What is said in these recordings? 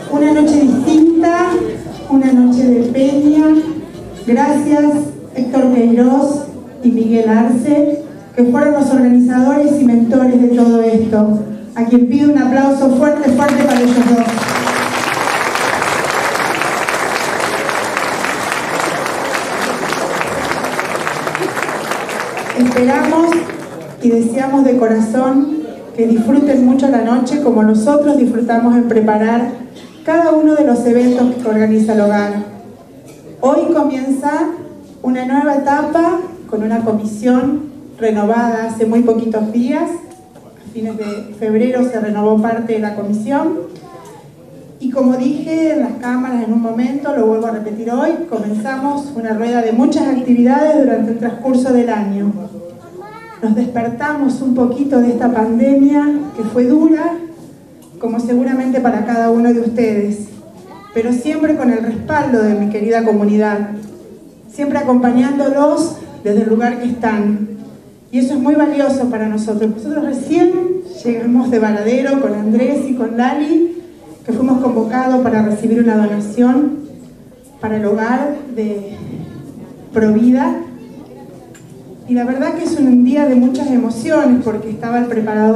Una noche distinta, una noche de peña. Gracias Héctor Queiroz y Miguel Arce, que fueron los organizadores y mentores de todo esto, a quien pido un aplauso fuerte, fuerte para ellos dos. Esperamos y deseamos de corazón que disfruten mucho la noche como nosotros disfrutamos en preparar cada uno de los eventos que organiza el hogar. Hoy comienza una nueva etapa con una comisión renovada hace muy poquitos días. A fines de febrero se renovó parte de la comisión. Y como dije en las cámaras en un momento, lo vuelvo a repetir hoy, comenzamos una rueda de muchas actividades durante el transcurso del año. Nos despertamos un poquito de esta pandemia que fue dura, como seguramente para cada uno de ustedes, pero siempre con el respaldo de mi querida comunidad, siempre acompañándolos desde el lugar que están. Y eso es muy valioso para nosotros. Nosotros recién llegamos de Varadero con Andrés y con Lali, que fuimos convocados para recibir una donación para el hogar de Provida. Y la verdad que es un día de muchas emociones, porque estaba el preparado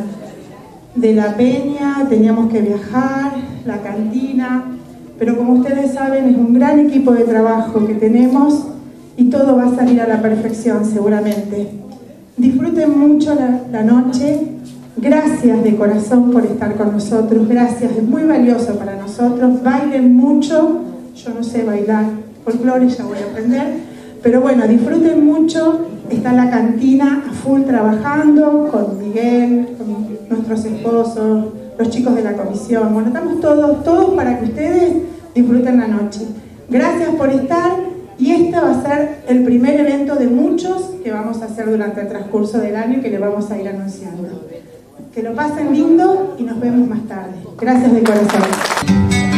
de la peña, teníamos que viajar, la cantina, pero como ustedes saben es un gran equipo de trabajo que tenemos y todo va a salir a la perfección seguramente. Disfruten mucho la noche, gracias de corazón por estar con nosotros, gracias, es muy valioso para nosotros, bailen mucho, yo no sé bailar folclore, ya voy a aprender, pero bueno, disfruten mucho. Está la cantina a full trabajando con Miguel, con nuestros esposos, los chicos de la comisión. Bueno, estamos todos para que ustedes disfruten la noche. Gracias por estar y este va a ser el primer evento de muchos que vamos a hacer durante el transcurso del año y que les vamos a ir anunciando. Que lo pasen lindo y nos vemos más tarde. Gracias de corazón.